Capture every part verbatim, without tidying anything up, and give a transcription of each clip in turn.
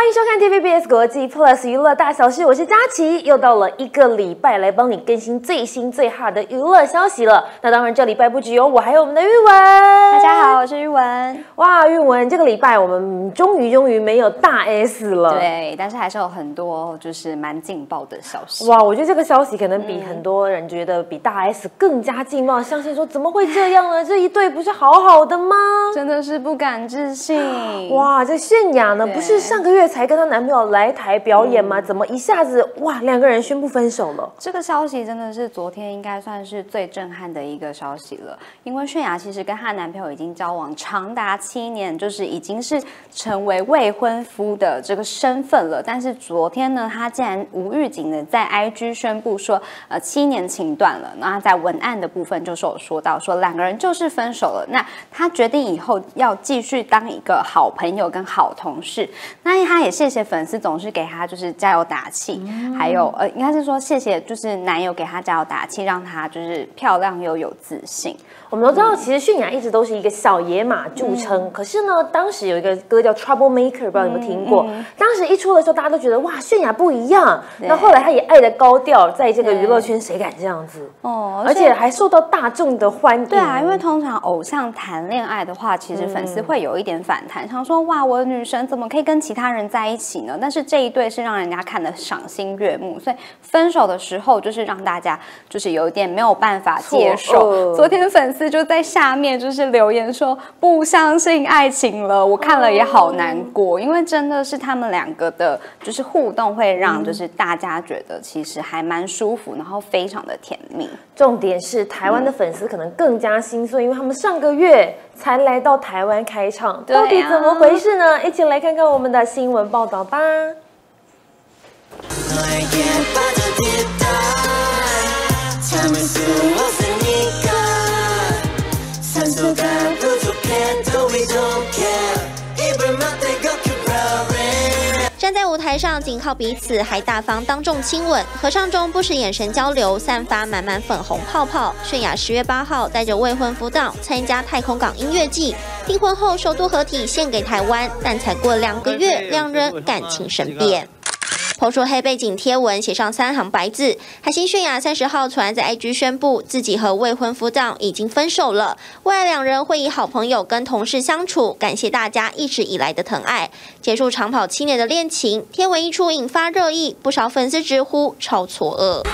欢迎收看 T V B S 国际 Plus 娱乐大小事，我是佳琪，又到了一个礼拜来帮你更新最新最hot的娱乐消息了。那当然，这礼拜不只有我，还有我们的玉文。 大家好，我是玉文。 哇，玉文，这个礼拜我们终于终于没有大 S 了。 对，但是还是有很多就是蛮劲爆的消息。 哇，我觉得这个消息可能比很多人觉得比大 S 更加劲爆，相信说怎么会这样呢？这一对不是好好的吗？ 真的是不敢置信。 哇，这泫雅呢，不是上个月才跟她男朋友来台表演吗？嗯、怎么一下子哇，两个人宣布分手了？ 这个消息真的是昨天应该算是最震撼的一个消息了，因为泫雅其实跟她男朋友已经交往长达七年，就是已经是成为未婚夫的这个身份了。但是昨天呢，她竟然无预警的在 I G 宣布说，呃，七年情断了。那在文案的部分就是有说到说两个人就是分手了。那她决定以后要继续当一个好朋友跟好同事。那她也谢谢粉丝总是给她就是加油打气，嗯、还有呃，应该是说谢谢就是男友给她加油打气，让她就是漂亮又有自信。 我们都知道，其实泫雅一直都是一个小野马著称，嗯、可是呢，当时有一个歌叫《Trouble Maker》，不知道你有没有听过？嗯嗯、当时一出的时候，大家都觉得哇，泫雅不一样。那后来她也爱的高调，在这个娱乐圈，谁敢这样子？哦，而且还受到大众的欢迎。 对啊，因为通常偶像谈恋爱的话，其实粉丝会有一点反弹，想说哇，我的女神怎么可以跟其他人在一起呢？但是这一对是让人家看得赏心悦目，所以分手的时候就是让大家就是有一点没有办法接受。昨天粉丝就在下面就是留言说不相信爱情了，我看了也好难过，因为真的是他们两个的就是互动会让就是大家觉得其实还蛮舒服，然后非常的甜蜜。 重点是台湾的粉丝可能更加心碎，因为他们上个月才来到台湾开唱，到底怎么回事呢？一起来看看我们的新闻报道吧。 站在舞台上，仅靠彼此，还大方当众亲吻，合唱中不时眼神交流，散发满满粉红泡泡。泫雅十月八号带着未婚夫档参加太空港音乐季，订婚后首度合体献给台湾，但才过两个月，两人感情生变。抛出黑背景贴文，写上三行白字。海星泫雅三十号突然在 I G 宣布，自己和未婚夫档已经分手了，未来两人会以好朋友跟同事相处，感谢大家一直以来的疼爱，结束长跑七年的恋情。贴文一出引发热议，不少粉丝直呼超错愕。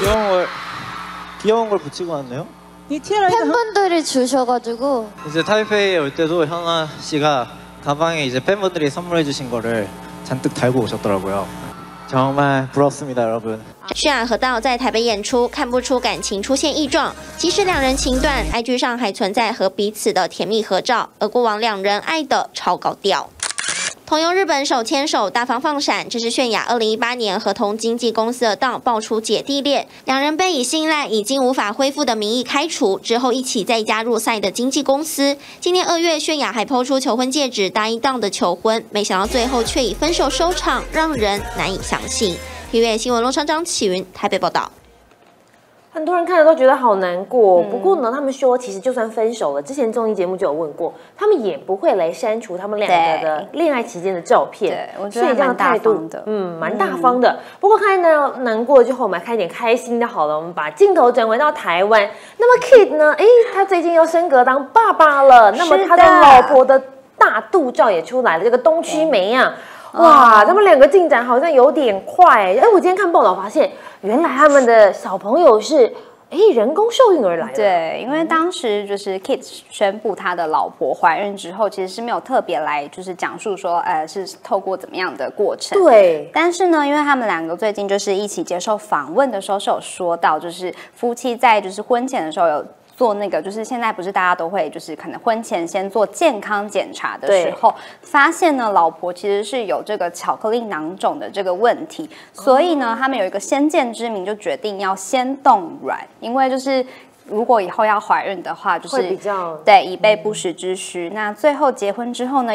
귀여운 걸 붙이고 왔네요. 팬분들이 주셔가지고 이제 타이페이에 올 때도 현아 씨가 가방에 이제 팬분들이 선물해 주신 거를 잔뜩 달고 오셨더라고요. 정말 부럽습니다, 여러분. 泫雅和道在台北演出，看不出感情出现异状。即使两人情断 ，I G 上还存在和彼此的甜蜜合照，而过往两人爱的超高调。同游日本手牵手大方放闪，这是泫雅二零一八年和同经纪公司的档爆出姐弟恋，两人被以信赖已经无法恢复的名义开除，之后一起再加入赛的经纪公司。今年二月，泫雅还抛出求婚戒指，答应档的求婚，没想到最后却以分手收场，让人难以相信。T V B S 新闻罗厂长启云台北报道。 很多人看了都觉得好难过，嗯、不过呢，他们说其实就算分手了，之前综艺节目就有问过，他们也不会来删除他们两个的恋爱期间的照片。 对，我觉得蛮大方的， 嗯，蛮大方的。嗯、不过看到难过之后，我们来看一点开心的好了。我们把镜头转回到台湾，那么 Kid 呢？哎，他最近要升格当爸爸了，那么他的老婆的大肚照也出来了，这个东区梅啊。哇，他们两个进展好像有点快。哎，我今天看报道发现，原来他们的小朋友是哎人工受孕而来的。 对，因为当时就是 Kid 宣布他的老婆怀孕之后，其实是没有特别来就是讲述说，呃，是透过怎么样的过程。 对。 但是呢，因为他们两个最近就是一起接受访问的时候，是有说到，就是夫妻在就是婚前的时候有做那个，就是现在不是大家都会就是可能婚前先做健康检查的时候，发现呢老婆其实是有这个巧克力囊肿的这个问题，所以呢他们有一个先见之明，就决定要先冻卵，因为就是如果以后要怀孕的话，就是会比较对以备不时之需。嗯、那最后结婚之后呢，也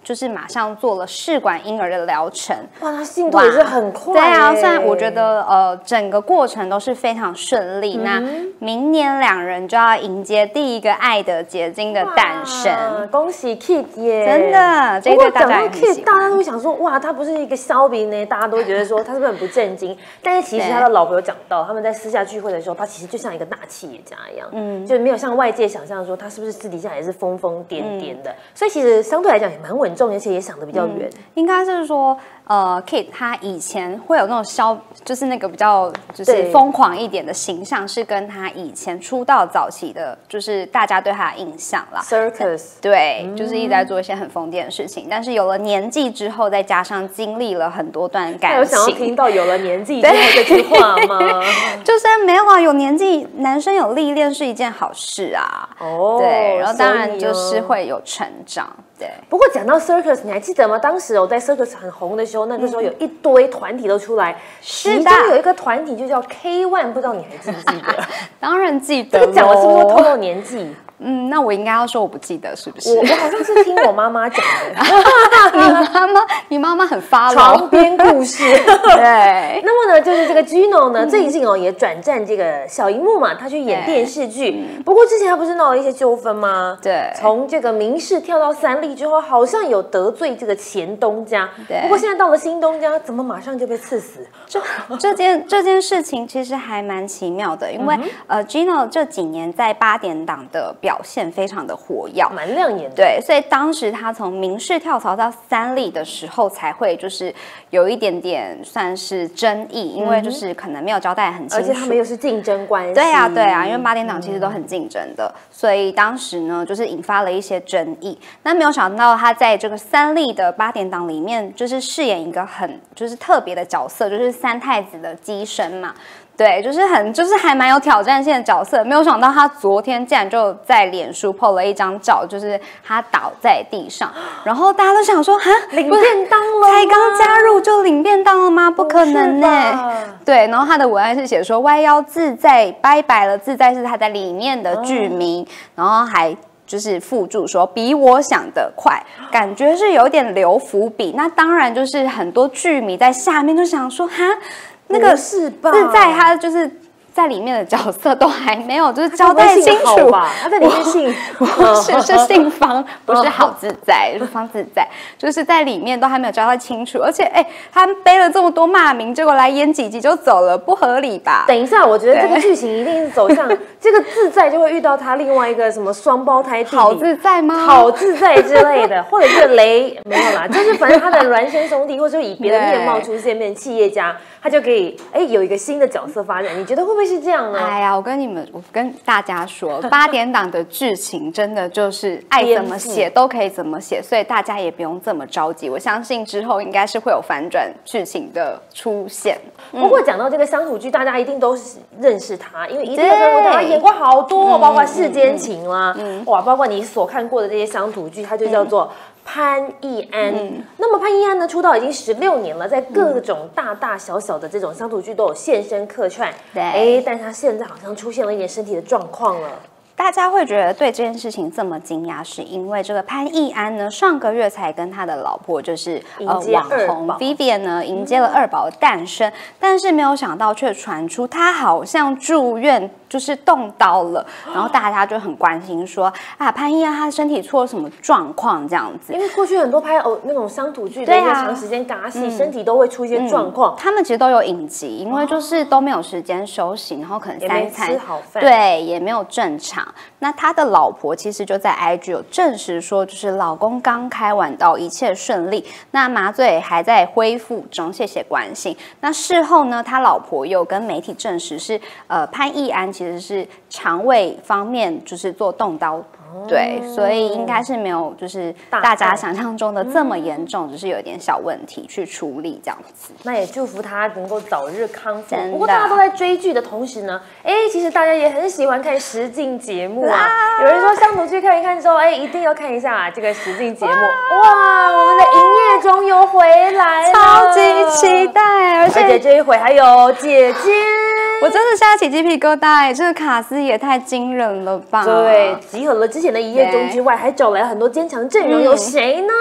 就是马上做了试管婴儿的疗程。 哇，他进度也是很快。 对啊，虽然我觉得呃整个过程都是非常顺利。嗯、那明年两人就要迎接第一个爱的结晶的诞生， 恭喜 Kid 耶！ 真的，这一对大家也很喜欢。 Kid 大家都会想说，哇，他不是一个肖兵呢，大家都会觉得说他是不是很不正经？但是其实他的老婆有讲到，他们在私下聚会的时候，他其实就像一个大企业家一样，嗯，就没有像外界想象说他是不是私底下也是疯疯癫癫的。嗯、所以其实相对来讲也蛮稳重，而且也想得比较远。嗯、 应该是说，呃 ，Kid 他以前会有那种肖，就是那个比较就是疯狂一点的形象，是跟他以前出道早期的，就是大家对他的印象啦。 Circus 对，嗯、就是一直在做一些很疯癫的事情。但是有了年纪之后，再加上经历了很多段感情， 有想要听到有了年纪之后这句话吗？ 就是没有啊，有年纪，男生有历练是一件好事啊。哦，对，然后当然就是会有成长。对， 不过讲到 Circus， 你还记得吗？当时我在 Circus 很红的时候，那个时候有一堆团体都出来， 是其中有一个团体就叫 K ONE， 不知道你还记不记得？ 当然记得。 这个讲的是不是透露年纪？ 嗯，那我应该要说我不记得，是不是？ 我我好像是听我妈妈讲的。 你妈妈，你妈妈很发床边故事。 对。 那么呢，就是这个 Gino 呢，最近哦也转战这个小荧幕嘛，他去演电视剧。不过之前他不是闹了一些纠纷吗？ 对。 从这个民视跳到三立之后，好像有得罪这个前东家。 对。 不过现在到了新东家，怎么马上就被刺死？ 这这件这件事情其实还蛮奇妙的，因为、嗯、呃 Gino 这几年在八点档的表现非常的活跃， 蛮亮眼的。 对，所以当时他从民视跳槽到三立的时候，才会就是有一点点算是争议，因为就是可能没有交代很清楚， 而且他们又是竞争关系。 对啊，对啊，因为八点档其实都很竞争的，嗯、所以当时呢就是引发了一些争议。那没有想到他在这个三立的八点档里面，就是饰演一个很就是特别的角色，就是三太子的机身嘛。对，就是很，就是还蛮有挑战性的角色。没有想到他昨天竟然就在脸书 po 了一张照，就是他倒在地上，然后大家都想说，哈， 领便当了， 才刚加入就领便当了吗？不可能呢、欸。对，然后他的文案是写说弯腰自在，拜拜了，自在是他在里面的剧名，哦、然后还。就是附注说比我想的快，感觉是有点留伏笔。那当然就是很多剧迷在下面就想说，哈，那个是吧？ 自在他就是在里面的角色都还没有就是交代清楚吧？他在里面姓不是是姓方，不是好自在，是方自在，就是在里面都还没有交代清楚。而且哎，他背了这么多骂名，结果来演几集就走了，不合理吧？ 等一下，我觉得这个剧情一定是走向这个自在就会遇到他另外一个什么双胞胎弟弟， 好自在吗？ 好自在之类的，或者是雷没有啦，就是反正他的孪生兄弟，或者以别的面貌出现，变企业家，他就可以哎有一个新的角色发展。你觉得会不会？是这样呢？ 哎呀，我跟你们，我跟大家说，八点档的剧情真的就是爱怎么写都可以怎么写，所以大家也不用这么着急。我相信之后应该是会有反转剧情的出现。 不过讲到这个乡土剧，大家一定都是认识他，因为一定有看过他演过好多，包括《世间情》啦，哇，包括你所看过的这些乡土剧，它就叫做。潘逸安，嗯、那么潘逸安呢，出道已经十六年了，在各种大大小小的这种乡土剧都有现身客串。对，哎，但是他现在好像出现了一点身体的状况了。 大家会觉得对这件事情这么惊讶，是因为这个潘逸安呢，上个月才跟他的老婆就是呃网红 Vivian 呢迎接了二宝的诞生，嗯、但是没有想到却传出他好像住院。就是动刀了，然后大家就很关心说啊，潘逸安他身体出了什么状况这样子？ 因为过去很多拍哦那种乡土剧的一些长时间尬戏，啊嗯、身体都会出一些状况， 嗯。他们其实都有隐疾，因为就是都没有时间休息，然后可能三餐也没吃好饭， 对，也没有正常。那他的老婆其实就在 I G 有证实说，就是老公刚开完刀，一切顺利，那麻醉还在恢复中，谢谢关心。那事后呢，他老婆又跟媒体证实是呃潘逸安。其实是肠胃方面就是做动刀，哦、对，所以应该是没有就是大家想象中的这么严重，嗯、只是有一点小问题去处理这样子。 那也祝福他能够早日康复。不过大家都在追剧的同时呢，哎，其实大家也很喜欢看实境节目啊。有人说乡土剧看一看之后，哎，一定要看一下这个实境节目。哇，我们的营业中又回来了， 超级期待！ 而且, 而且这一回还有姐姐。 我真的现在起鸡皮疙瘩哎，这个卡司也太惊人了吧！ 对，集合了之前的一夜中之外，还找来很多坚强阵容，嗯、有谁呢？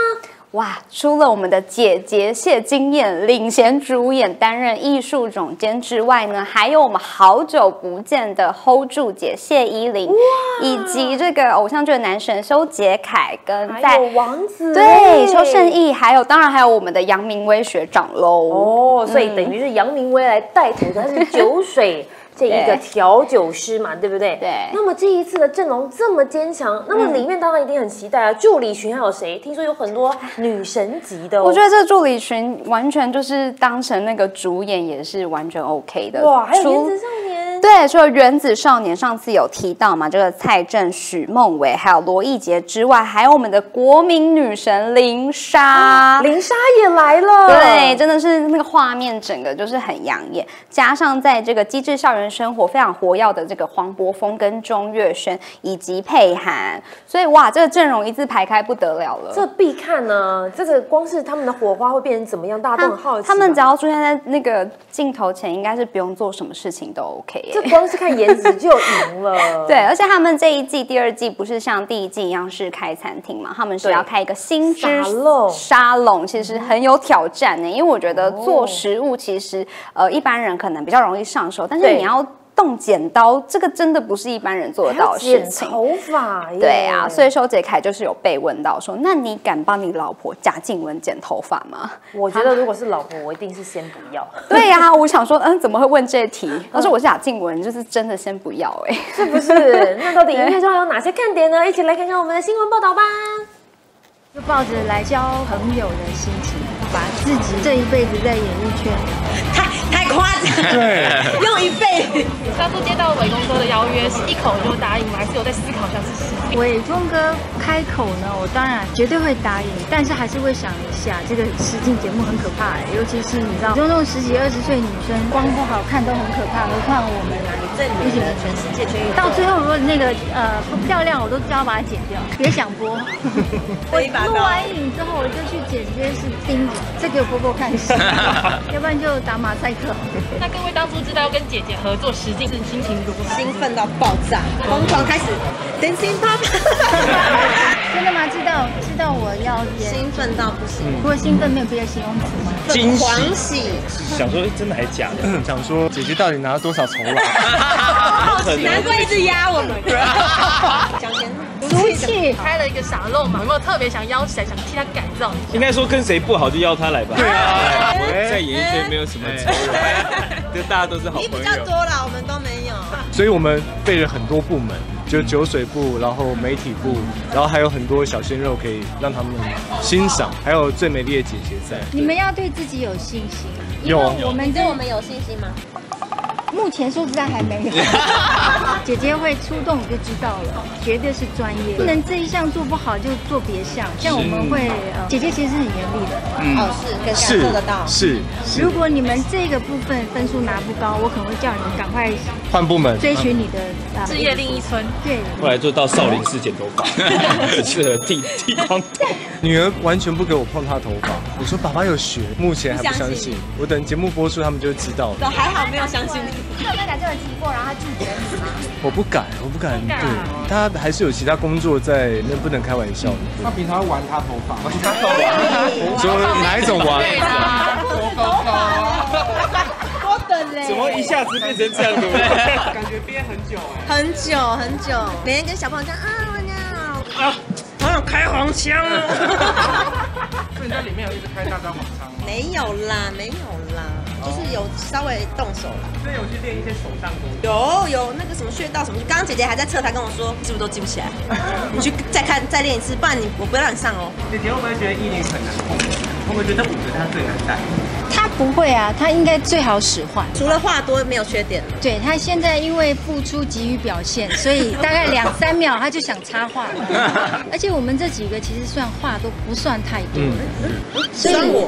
哇，除了我们的姐姐谢金燕领衔主演担任艺术总监之外呢，还有我们好久不见的 hold 住姐谢依霖，以及这个偶像剧的男神修杰楷跟在还有王子对邱胜翊，还有当然还有我们的杨明威学长喽。 哦，所以等于是杨明威来带头的，他是酒水。这一个调酒师嘛，对不对？ 对。 那么这一次的阵容这么坚强，那么里面当然一定很期待啊。助理群还有谁？听说有很多女神级的、哦。 我觉得这助理群完全就是当成那个主演也是完全 OK 的。 哇，还有原子少年。 对，除了原子少年上次有提到嘛，这个蔡正、许梦薇还有罗艺杰之外，还有我们的国民女神林莎， 啊、林莎也来了。 对，真的是那个画面整个就是很养眼，加上在这个机智校园生活非常活跃的这个黄渤峰跟钟岳轩以及佩涵，所以哇，这个阵容一字排开不得了了。 这必看呢，这个光是他们的火花会变成怎么样，大家都很好奇。 他们只要出现在那个镜头前，应该是不用做什么事情都 OK 耶。 这光是看颜值就赢了。 对，而且他们这一季、第二季不是像第一季一样是开餐厅嘛？他们是要开一个新之沙龙，其实很有挑战呢。因为我觉得做食物其实呃一般人可能比较容易上手，但是你要动剪刀，这个真的不是一般人做得到的事情。 剪头发耶， 对啊，所以修杰楷就是有被问到说，那你敢帮你老婆贾静雯剪头发吗？ 我觉得如果是老婆，我一定是先不要。 对呀、啊，我想说，嗯，怎么会问这题？他说我是贾静雯，就是真的先不要哎、欸， 是不是？那到底音乐中有哪些看点呢？一起来看看我们的新闻报道吧。 就抱着来交朋友的心情，把自己这一辈子在演艺圈太太夸张，对，用一辈子。 当初接到伟峰哥的邀约，是一口就答应吗？还是有在思考一下是实力？ 伟峰哥开口呢，我当然绝对会答应，但是还是会想一下，这个实境节目很可怕、欸，尤其是你知道，就那种十几二十岁女生，光不好看都很可怕，何况我们啊， 这女的全世界全宇宙。 到最后如果那个呃不漂亮，我都叫她把它剪掉，别想播。录完影之后，我就去剪接室盯着，这给我播播看戏，要不然就打马赛克。 那各位当初知道要跟姐姐合作实境，是心情如何？ 兴奋到爆炸，疯狂开始 dancing pop。 真的吗？知道知道我要演， 兴奋到不行。 不过兴奋没有别的形容词吗？ 惊喜，狂喜。 想说真的还假的？想说姐姐到底拿了多少酬劳？ 难怪一直压我们。讲钱俗气， 开了一个沙漏嘛，有没有特别想邀请来，想替他改造？ 应该说跟谁不好就邀他来吧。对啊，我在演艺圈没有什么仇人，就大家都是好朋友。 你比较多啦，我们都没有。 所以我们备了很多部门，就酒水部，然后媒体部，然后还有很多小鲜肉可以让他们欣赏，还有最美丽的姐姐在。 你们要对自己有信心。 有， 我们对我们有信心吗？ 目前说实在还没有，姐姐会出动你就知道了，绝对是专业，不能这一项做不好就做别项。像我们会，呃，姐姐其实是很严厉的， 嗯，哦是，更感受得到。 是， 如果你们这个部分分数拿不高，我可能会叫你们赶快换部门， 追寻你的事业另一春。 对， 后来就到少林寺剪头发，很适合剃剃光头。女儿完全不给我碰她头发，我说爸爸有学，目前还不相信，我等节目播出他们就知道了。 还好没有相信你。 你有没有打这个提过，然后他拒绝你吗？ 我不敢，我不敢。对，他还是有其他工作在，那不能开玩笑的。 他平常会玩他头发，玩他头发，说哪一种玩？ 多高高啊！ 我等嘞。 怎么一下子变成这样的？ 感觉憋很久哎。很久很久，每天跟小朋友讲啊，我娘啊，好想开黄腔啊。 所以你在里面有一直开大张黄腔吗？ 没有啦，没有啦。就是有稍微动手了， 所以有去练一些手上功夫。 有有那个什么穴道什么，刚刚姐姐还在侧台跟我说，是不是都记不起来？你去再看再练一次，不然你我不会让你上哦。 姐姐会不会觉得依林很难控？会不会觉得这五个他最难带？ 他不会啊，他应该最好使唤。 除了话多没有缺点。 对他现在因为付出急于表现，所以大概两三秒他就想插话了。而且我们这几个其实算话都不算太多， 嗯，所以我。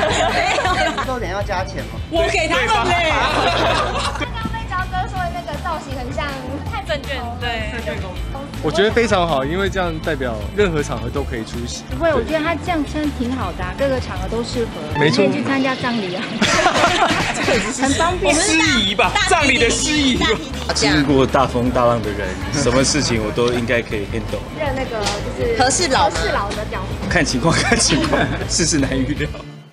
豆点要加钱吗？ 我给他们嘞。 刚刚被焦哥说的那个照造型很像太证券，对，证券公司。 我觉得非常好，因为这样代表任何场合都可以出席。 不会，我觉得他这样穿挺好的、啊，各个场合都适合。 没错， 可以去参加葬礼啊，很方便。 司仪吧，葬礼的司仪吧。经过大风大浪的人，什么事情我都应该可以 handle。 认那个就是和事佬和事佬的角色。 看情况，看情况，世事难预料。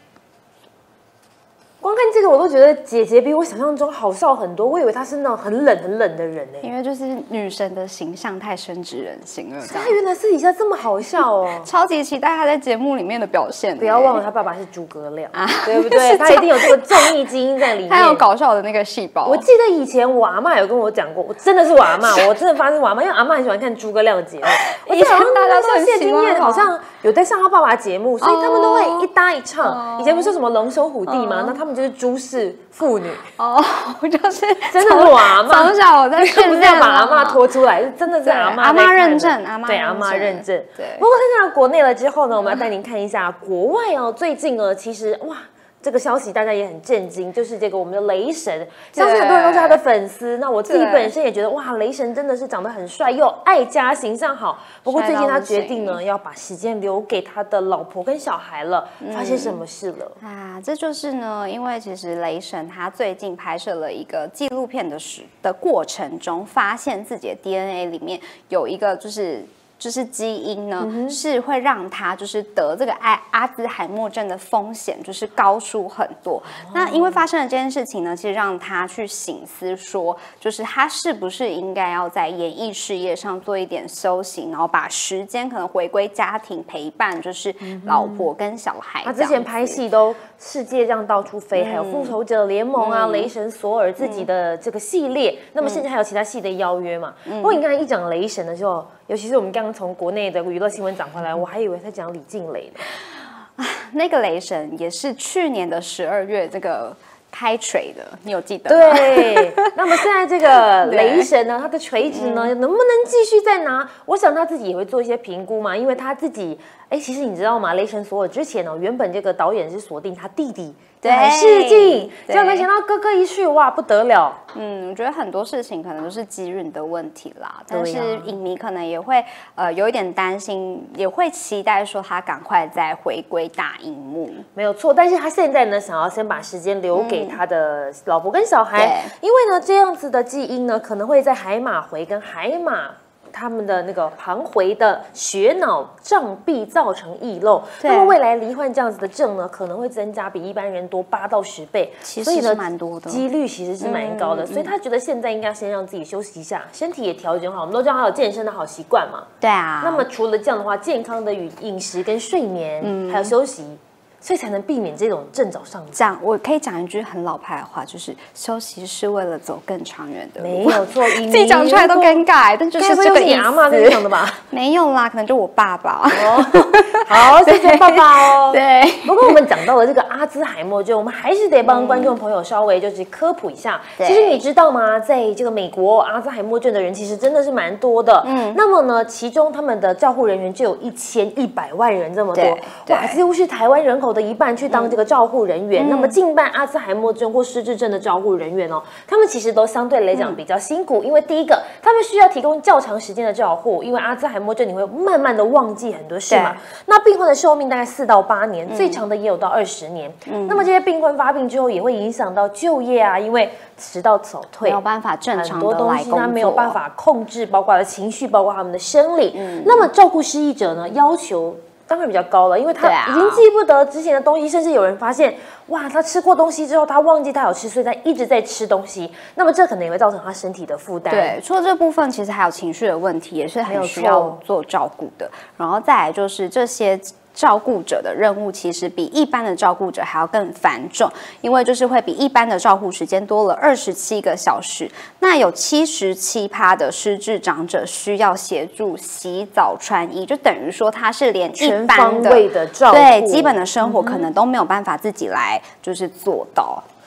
光看这个，我都觉得姐姐比我想象中好笑很多。我以为她是那种很冷很冷的人呢、欸， 因为就是女神的形象太深植人心了。 她原来私底下这么好笑哦， 超级期待她在节目里面的表现。 不要忘了，她爸爸是诸葛亮啊，对不对？她一定有这个综艺基因在里面， 她有搞笑的那个细胞。 我记得以前我阿嬷有跟我讲过，我真的是我阿嬷，我真的发现我阿嬷，因为阿嬷很喜欢看诸葛亮的节目。我记得好像大家说谢金燕好像有在上她爸爸的节目，所以他们都会一搭一唱。以前不是什么龙兄虎弟吗？那他们就是诸氏妇女哦， 就是真的是我阿嬷。 从小我在训练， 不是要把阿嬷拖出来，真的是阿嬷。 阿嬷认证，阿嬷对阿嬷认证。 对。 不过看到国内了之后呢，我们要带您看一下国外哦。最近呢，其实哇。这个消息大家也很震惊，就是这个我们的雷神，相信很多人都是他的粉丝。那我自己本身也觉得，哇，雷神真的是长得很帅，又爱家，形象好。不过最近他决定呢，要把时间留给他的老婆跟小孩了。发生什么事了？ 嗯、啊，这就是呢，因为其实雷神他最近拍摄了一个纪录片的时的过程中，发现自己的 D N A 里面有一个就是。就是基因呢，嗯、是会让他就是得这个阿阿兹海默症的风险就是高出很多。哦、那因为发生了这件事情呢，其实让他去省思说，就是他是不是应该要在演艺事业上做一点修行，然后把时间可能回归家庭陪伴，就是老婆跟小孩。 他之前拍戏都世界这样到处飞，嗯、还有复仇者联盟啊、嗯、雷神索尔自己的这个系列，嗯、那么甚至还有其他戏的邀约嘛。嗯、不过你刚才一讲雷神的时候。尤其是我们刚刚从国内的娱乐新闻转回来，我还以为在讲李静蕾呢。 啊，那个雷神也是去年的十二月这个开锤的，你有记得吗？ 对。那么现在这个雷神呢，他的锤子呢，能不能继续再拿？我想他自己也会做一些评估嘛，因为他自己，哎，其实你知道吗？雷神索尔之前呢，原本这个导演是锁定他弟弟。对，试镜，结果没想到哥哥一去，哇，不得了。 嗯，我觉得很多事情可能都是机运的问题啦，但是影迷可能也会呃有一点担心，也会期待说他赶快再回归大荧幕。 没有错，但是他现在呢，想要先把时间留给他的老婆跟小孩，嗯、因为呢，这样子的基因呢，可能会在海马回跟海马。他们的那个旁回的血脑障壁造成翳漏，那么未来罹患这样子的症呢，可能会增加比一般人多八到十倍， 其实是蛮多的， 几率其实是蛮高的，嗯、所以他觉得现在应该先让自己休息一下，身体也调整好。我们都知道他有健身的好习惯嘛， 对啊。 那么除了这样的话，健康的饮食跟睡眠，嗯、还有休息。所以才能避免这种正早上。 讲，我可以讲一句很老派的话，就是休息是为了走更长远的路。 没有错， 自己讲出来都尴尬，但就是这个意思。 你阿嬷跟你讲的吧？ 没有啦，可能就我爸爸。 哦，好，谢谢爸爸哦。 对。 不过我们讲到了这个阿兹海默症，我们还是得帮观众朋友稍微就是科普一下。嗯、其实你知道吗？在这个美国，阿兹海默症的人其实真的是蛮多的。嗯。那么呢，其中他们的照护人员就有一千一百万人这么多，哇，几乎是台湾人口的一半去当这个照护人员。嗯、那么近半阿兹海默症或失智症的照护人员哦，他们其实都相对来讲比较辛苦，嗯、因为第一个，他们需要提供较长时间的照护，因为阿兹海默症你会慢慢的忘记很多事嘛。那病患的寿命大概四到八年，嗯、最长的也有到二十年。嗯、那么这些病患发病之后，也会影响到就业啊，因为迟到早退， 没有办法正常的很多东西他没有办法控制，包括了情绪，包括他们的生理。嗯、那么照顾失忆者呢，要求当然比较高了，因为他已经记不得之前的东西，甚至有人发现，哇，他吃过东西之后，他忘记他有吃，所以他一直在吃东西。那么这可能也会造成他身体的负担。 对，除了这部分，其实还有情绪的问题，也是很需要做照顾的。然后再来就是这些照顾者的任务其实比一般的照顾者还要更繁重，因为就是会比一般的照顾时间多了二十七个小时。那有七十七趴的失智长者需要协助洗澡、穿衣，就等于说他是连一般的全方位的照顾， 对基本的生活可能都没有办法自己来就是做到。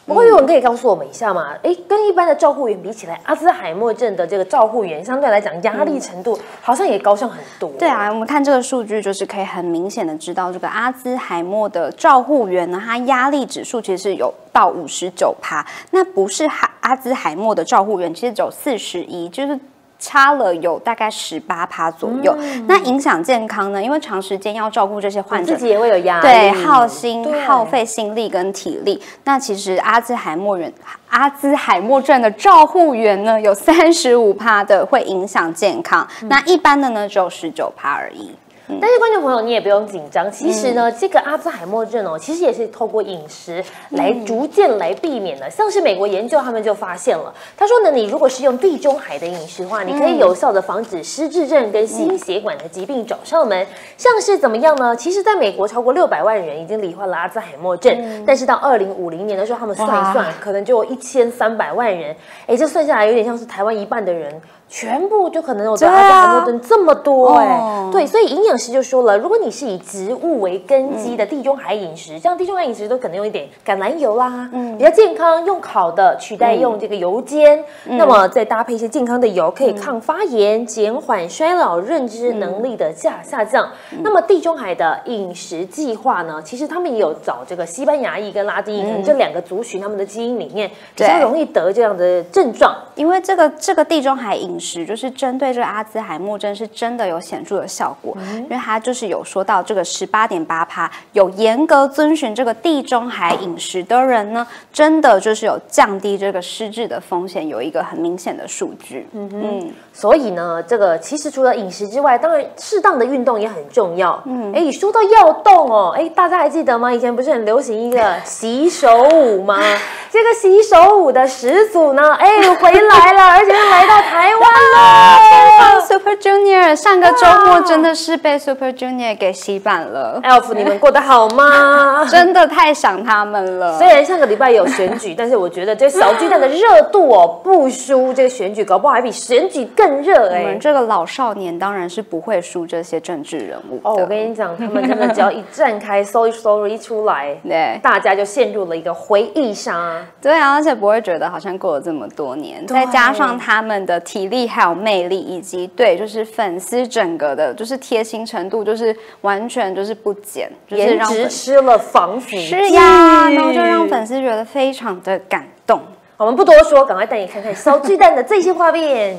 不过玉文可以告诉我们一下嘛？哎，跟一般的照护员比起来，阿兹海默症的这个照护员相对来讲压力程度好像也高上很多。 对啊，我们看这个数据，就是可以很明显的知道，这个阿兹海默的照护员呢，他压力指数其实是有到五十九趴，那不是阿兹海默的照护员，其实只有四十一，就是差了有大概十八趴左右。嗯、那影响健康呢？因为长时间要照顾这些患者， 自己也会有压力， 对，耗心、耗费心力跟体力。那其实阿兹海默人。阿兹海默症的照护员呢，有三十五趴的会影响健康，嗯、那一般的呢只有十九趴而已。 但是观众朋友，你也不用紧张。其实呢，嗯、这个阿兹海默症哦，其实也是透过饮食来逐渐来避免的。嗯、像是美国研究，他们就发现了，他说呢，你如果是用地中海的饮食的话，你可以有效的防止失智症跟心血管的疾病找上门。嗯、像是怎么样呢？其实，在美国超过六百万人已经罹患了阿兹海默症，嗯、但是到二零五零年的时候，他们算一算，可能就有一千三百万人。哎，这算下来有点像是台湾一半的人。全部就可能有得阿兹海默症这么多哎、欸，哦、对，所以营养师就说了，如果你是以植物为根基的地中海饮食，像地中海饮食都可能用一点橄榄油啦，嗯，比较健康，用烤的取代用这个油煎，嗯、那么再搭配一些健康的油，可以抗发炎、减缓衰老、认知能力的下下降。嗯、那么地中海的饮食计划呢，其实他们也有找这个西班牙裔跟拉丁裔，可能这两个族群他们的基因里面比较容易得这样的症状， 因为这个这个地中海饮食。就是针对这个阿兹海默症是真的有显著的效果，嗯、因为它就是有说到这个十八点八趴有严格遵循这个地中海饮食的人呢，真的就是有降低这个失智的风险，有一个很明显的数据。嗯嗯，所以呢，这个其实除了饮食之外，当然适当的运动也很重要。嗯，哎，说到要动哦，哎，大家还记得吗？以前不是很流行一个洗手舞吗？这个洗手舞的始祖呢，哎，回来了，而且是来到台湾了。 天方 Super Junior 上个周末真的是被 Super Junior 给洗版了。 Elf， 你们过得好吗？ 真的太想他们了。 虽然上个礼拜有选举，但是我觉得这小巨蛋的热度哦，不输这个选举，搞不好还比选举更热哎、欸。 我们这个老少年当然是不会输这些政治人物哦。我跟你讲，他们真的只要一站开搜一搜一出来，对，大家就陷入了一个回忆杀。 对啊，而且不会觉得好像过了这么多年，再加上他们的体力还有魅力，以及对，就是粉丝整个的，就是贴心程度，就是完全就是不减，就是颜值吃了防腐剂。 是呀，然后就让粉丝觉得非常的感动。 我们不多说，赶快带你看看小巨蛋的最新画面。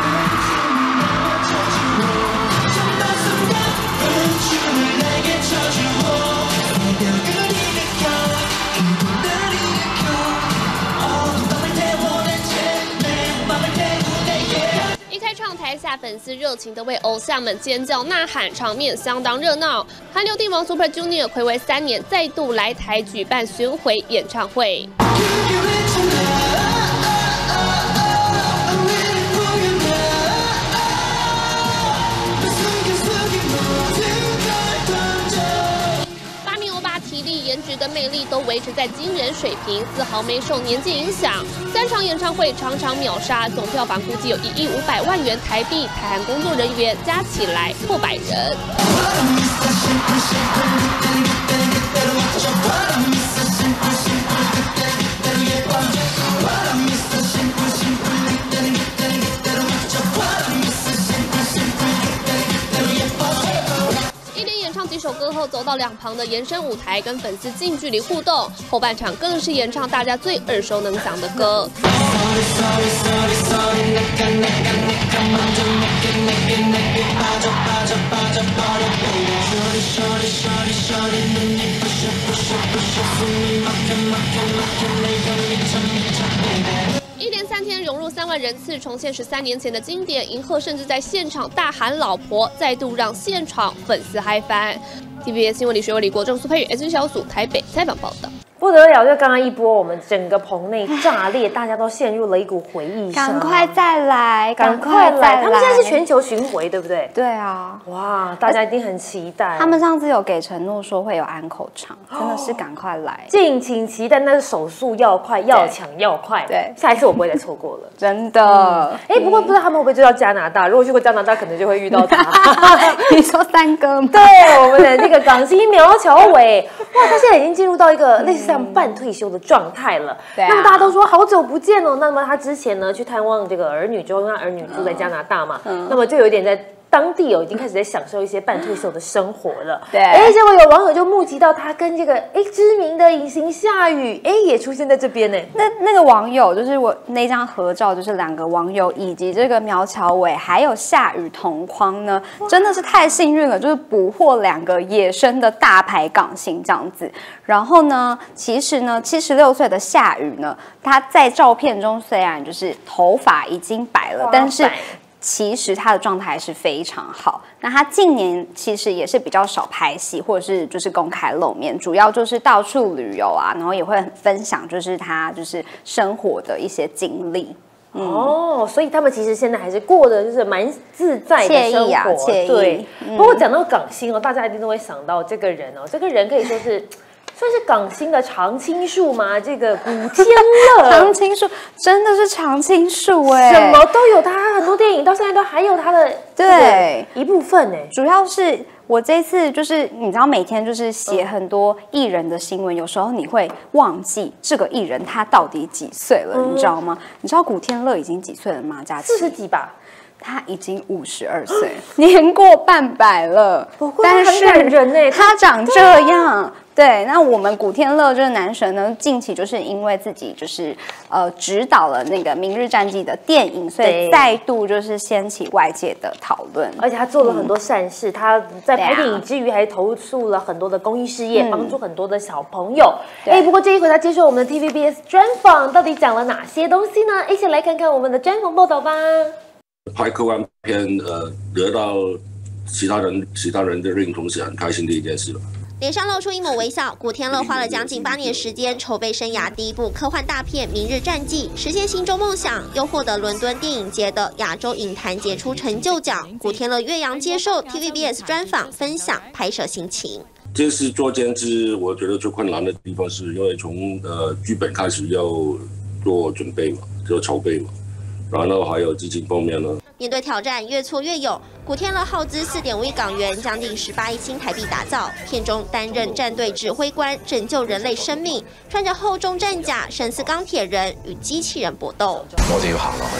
台下粉丝热情的为偶像们尖叫呐喊，场面相当热闹。韩流帝王 Super Junior 睽违三年再度来台举办巡回演唱会。八名欧巴体力、颜值跟魅力都维持在惊人水平，丝毫没受年纪影响。三场演唱会场场秒杀，总票房估计有一亿五百万元台币，台韩工作人员加起来破百人。一连演唱几首歌后，走到两旁的延伸舞台，跟粉丝近距离互动。后半场更是演唱大家最耳熟能详的歌。一连三天融入三万人次，重现十三年前的经典。银赫甚至在现场大喊“老婆”，再度让现场粉丝嗨翻。T V B S 新闻李学伟、李国正、苏佩宇 S N 小组台北采访报道。 不得了！就刚刚一波，我们整个棚内炸裂，大家都陷入了一股回忆杀。 赶快再来， 赶快来！他们现在是全球巡回，对不对？ 对啊， 哇，大家一定很期待。 他们上次有给承诺说会有安口场，真的是赶快来， 敬请期待。那是手速要快，要抢要快。 对， 下一次我不会再错过了， 真的。 哎、嗯，不过不知道他们会不会追到加拿大？如果去过加拿大，可能就会遇到他。 你说三哥吗？ 对，我们的这个港星苗侨伟，哇，他现在已经进入到一个类似像半退休的状态了。 对、啊， 那么大家都说好久不见哦。那么他之前呢去探望这个儿女之后，因为他儿女住在加拿大嘛，嗯、那么就有点在。当地哦，已经开始在享受一些半退休的生活了。 对， 哎，结果有网友就目击到他跟这个哎知名的影星夏宇哎也出现在这边呢。 那那个网友就是我那张合照，就是两个网友以及这个苗侨伟还有夏宇同框呢，真的是太幸运了，就是捕获两个野生的大牌港星这样子。然后呢，其实呢，七十六岁的夏宇呢，他在照片中虽然就是头发已经白了，但是。其实他的状态是非常好。那他近年其实也是比较少拍戏，或者是就是公开露面，主要就是到处旅游啊，然后也会很分享就是他就是生活的一些经历。 嗯、哦，所以他们其实现在还是过得就是蛮自在的生活， 惬意啊，惬意。 对。 嗯、 不过讲到港星哦，大家一定都会想到这个人哦，这个人可以说是。算是港星的常青树吗？这个古天乐， 常青树真的是常青树哎， 什么都有他，很多电影到现在都还有他的对一部分哎。 主要是我这次就是你知道每天就是写很多艺人的新闻，嗯、有时候你会忘记这个艺人他到底几岁了，嗯、你知道吗？你知道古天乐已经几岁了吗？佳琪四十几吧。 他已经五十二岁，年过半百了。但是他长这样，对。那我们古天乐这个男神呢，近期就是因为自己就是呃指导了那个《明日战记》的电影，所以再度就是掀起外界的讨论。 而且他做了很多善事，嗯、他在拍电影之余还投诉了很多的公益事业，帮、嗯、助很多的小朋友。哎，不过这一回他接受我们的 T V B S 专访，到底讲了哪些东西呢？一起来看看我们的专访报道吧。 拍科幻片，呃，得到其他人其他人的认同是很开心的一件事了。 脸上露出一抹微笑，古天乐花了将近八年时间筹备生涯第一部科幻大片《明日战记》，实现心中梦想，又获得伦敦电影节的亚洲影坛杰出成就奖。古天乐岳阳接受 T V B S 专访，分享拍摄心情。 这次做监制，我觉得最困难的地方是因为从呃剧本开始要做准备嘛，做筹备嘛。然后还有资金方面呢。 面对挑战，越挫越勇。古天乐耗资四点五亿港元，将近十八亿新台币打造。片中担任战队指挥官，拯救人类生命，穿着厚重战甲，神似钢铁人，与机器人搏斗。 我哋要行落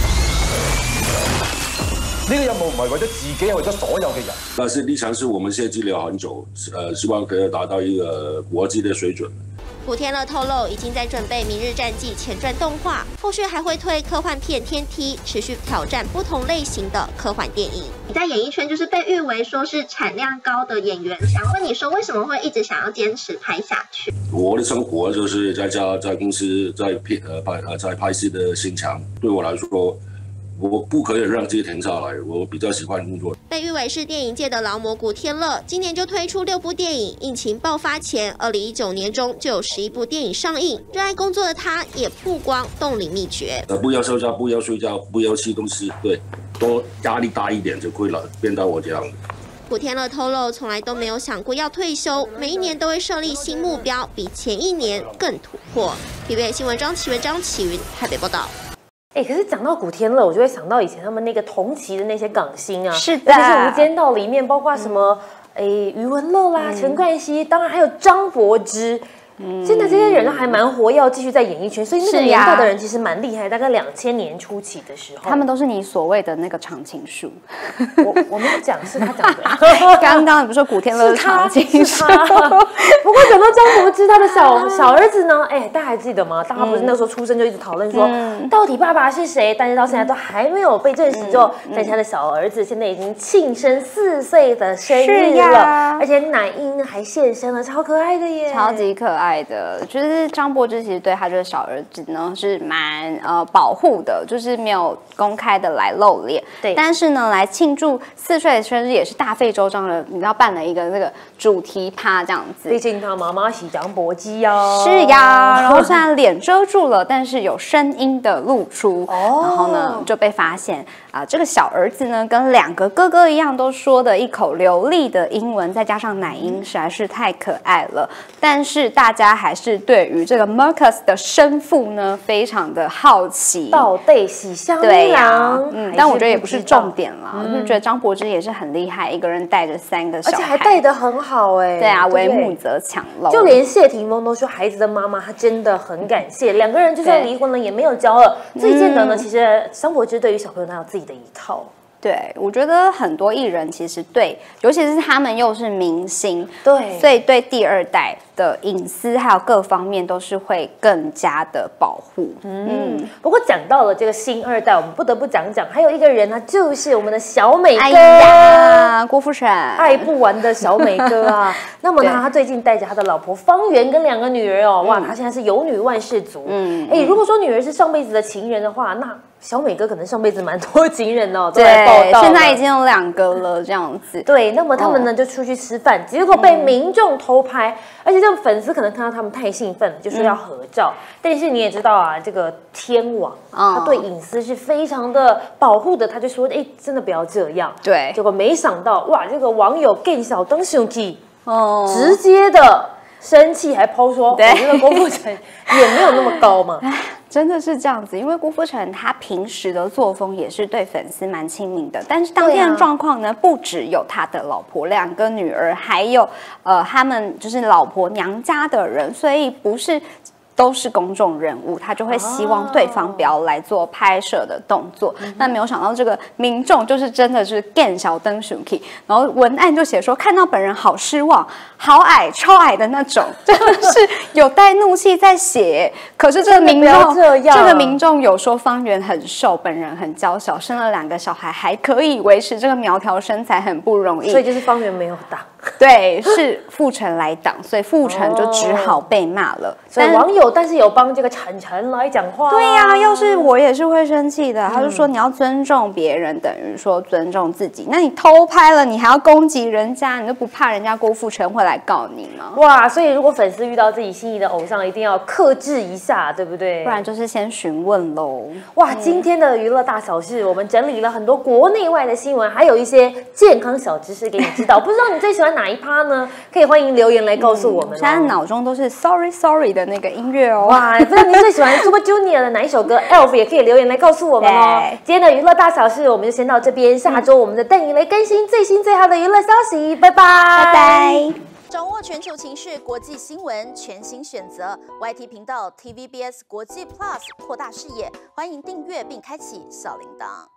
去。呢個任務唔係為咗自己，係為咗所有嘅人。 但是立場是我們設計了很久，呃，希望可以達到一個國際的水準。 古天樂透露，已經在準備《明日戰記》前傳動畫，後續還會推科幻片《天梯》，持續挑戰不同類型的科幻電影。你在演藝圈就是被譽為說是產量高的演員，想問你說，為什麼會一直想要堅持拍下去？ 我的生活就是在家、在公司、在片、呃拍、呃在拍戲的心牆，對我來說。我不可以讓自己停下來，我比較喜歡工作。 被譽為是電影界的勞模古天樂，今年就推出六部電影。疫情爆發前，二零一九年中就有十一部電影上映。熱愛工作的他，也曝光凍齡秘訣。 呃，不要休假，不要睡覺，不要吃東西，對，多壓力大一點就可以了，變到我這樣。 古天樂透露，從來都沒有想過要退休，每一年都會設立新目標，比前一年更突破。T V B S 新聞張啟文、張啟雲台北報道。 哎、欸，可是講到古天樂，我就會想到以前他們那個同期的那些港星啊， 是的， 尤其是《無間道》裡面，包括什麼，哎、嗯，余文樂啦、陳、嗯、冠希，當然還有張柏芝。嗯，現在這些人都還蠻活躍，繼續在演藝圈，所以那個年代的人其實蠻厲害。大概兩千年初期的時候， 他們都是你所謂的那個常青樹。 我我沒有講，是他講的。 剛剛你不是說古天樂是常青樹？ 不過講到張柏芝，他的小小兒子呢？哎，大家還記得嗎？大家不是那時候出生就一直討論說，嗯、到底爸爸是誰？但是到現在都還沒有被證實。之後，但是他的小兒子現在已經慶生四歲的生日了，而且乃英還現身了，超可愛的耶， 超級可愛。愛的，就是張柏芝其實對他這個小兒子呢是蠻呃保護的，就是沒有公開的來露臉。對，但是呢，來慶祝四歲的生日也是大費周章的，你知道辦了一個那個主題趴這樣子。 畢竟他媽媽是張柏芝呀。 是呀，然後雖然臉遮住了，但是有聲音的露出，哦、然後呢就被發現。 啊，这个小儿子呢跟两个哥哥一样，都说的一口流利的英文，再加上奶音，实在是太可爱了。但是大家还是对于这个 Marcus 的生父呢，非常的好奇。 到底喜香对呀、 啊， 嗯，但我觉得也不是重点啦， 嗯、 我就觉得张柏芝也是很厉害，一个人带着三个小孩， 而且还带得很好哎、欸。 对啊，为母则强喽。 就连谢霆锋都说，孩子的妈妈她真的很感谢，两个人就算离婚了也没有交恶。这一见得呢，其实张柏芝对于小朋友她有自己的一套。 对，我觉得很多艺人其实对，尤其是他们又是明星， 对， 所以对第二代的隐私还有各方面都是会更加的保护。 嗯，嗯不过讲到了这个新二代，我们不得不讲讲，还有一个人呢，就是我们的小美哥， 哎呀，郭富城， 爱不完的小美哥啊。那么呢，他最近带着他的老婆方圆跟两个女儿哦，哇，他现在是有女万事足。嗯，哎，如果说女儿是上辈子的情人的话，那小美哥可能上辈子蛮多情人哦，都来报道。 现在已经有两个了，这样子。 对，那么他们呢、哦、就出去吃饭，结果被民众偷拍，嗯、而且这种粉丝可能看到他们太兴奋了，就说要合照。嗯、但是你也知道啊，这个天王、嗯、他对隐私是非常的保护的，他就说：“哎，真的不要这样。” 对， 结果没想到，哇，这个网友更小灯生气，哦，直接的生气，还抛说：“我觉得郭富城也没有那么高嘛。” 真的是这样子，因为郭富城他平时的作风也是对粉丝蛮亲民的，但是当天的状况呢，不只有他的老婆、两个女儿，还有呃他们就是老婆娘家的人，所以不是都是公众人物，他就会希望对方不要来做拍摄的动作。哦、那没有想到这个民众就是真的是更小灯 Shuki， 然后文案就写说看到本人好失望，好矮，超矮的那种，真的是有带怒气在写。可是这个民众， 这, 这个民众有说方圆很瘦，本人很娇小，生了两个小孩还可以维持这个苗条身材，很不容易。 所以就是方圆没有挡。 对，是傅成来挡，所以傅成就只好被骂了。 哦、所以网友但是有帮这个晨晨来讲话、啊。 对呀、啊，要是我也是会生气的。他就说你要尊重别人，等于说尊重自己。那你偷拍了，你还要攻击人家，你都不怕人家郭富城会来告你吗？ 哇！所以如果粉丝遇到自己心仪的偶像，一定要克制一下，对不对？ 不然就是先询问喽。 哇！今天的娱乐大小事，我们整理了很多国内外的新闻，还有一些健康小知识给你知道。不知道你最喜欢哪一趴呢？可以欢迎留言来告诉我们、哦嗯。 现在脑中都是 Sorry Sorry 的那个音乐哦。 哇！不知道你最喜欢 Super Junior 的哪一首歌 ？Elf 也可以留言来告诉我们哦。今天的娱乐大小事我们就先到这边，下周我们再带你来更新最新最好的娱乐消息。拜拜， 拜拜。 掌握全球情势、国际新闻，全新选择 Y T 频道 T V B S 国际 Plus， 扩大视野。欢迎订阅并开启小铃铛。